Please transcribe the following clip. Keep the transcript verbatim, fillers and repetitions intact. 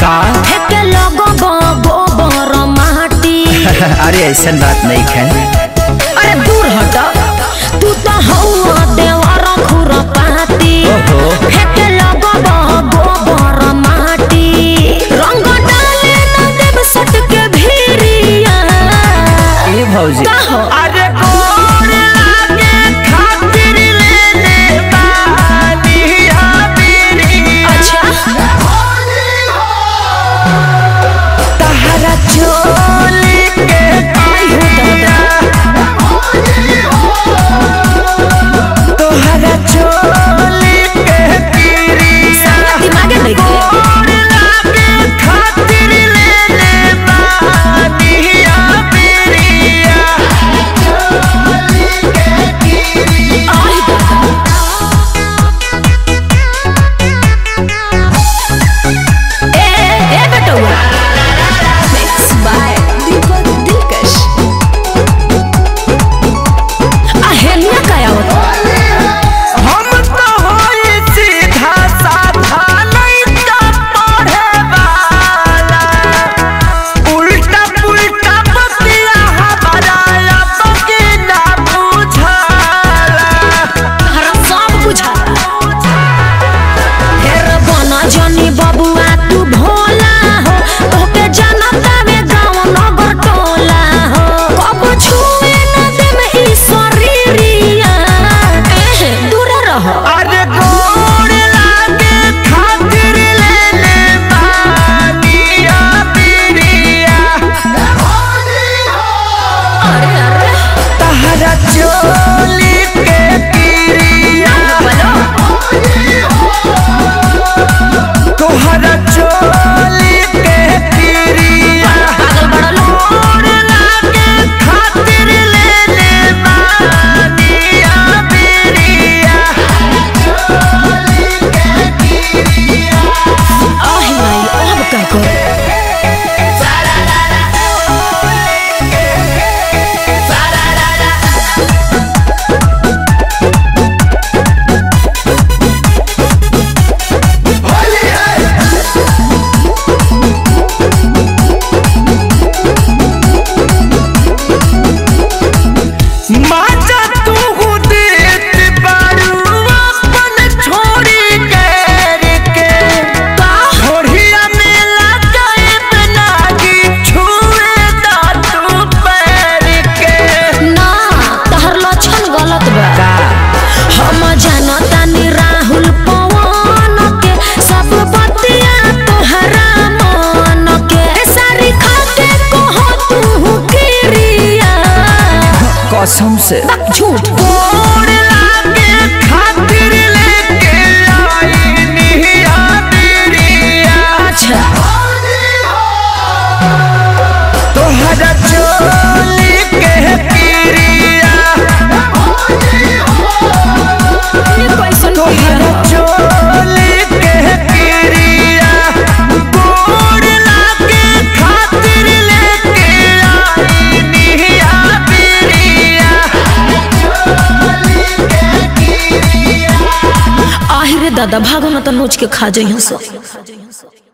का फेंके लगो गोबर माटी। अरे ऐसा बात नहीं है। अरे दूर हट, तू तो हवा देवर खुरपाती। फेंके लगो गोबर माटी, रंग डाले न देव सट के भीरिया। ए भौजी अरे कसम से झूठ अच्छा तोहरा चोली के पीरिया तोहरा चोली के पीरिया गोड़ लागे खातिर लेके आई निहिया पीरिया। आहिरे दादा भागो न तो नोच के खा जाइयो सब।